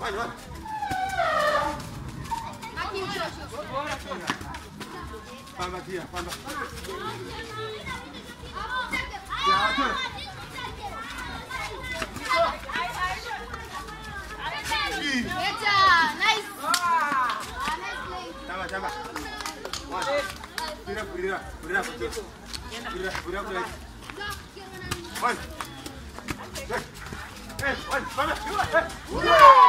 Pamba dia, pamba. Nice. Tamba. Pura. One. Hey, one.